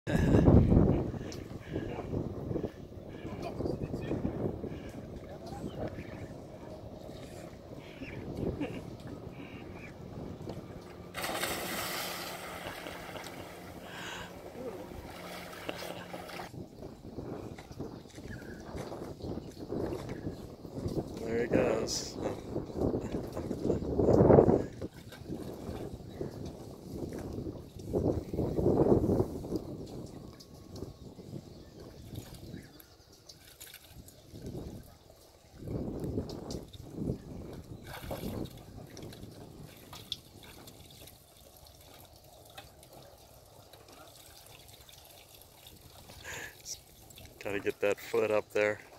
There he goes. Gotta get that foot up there.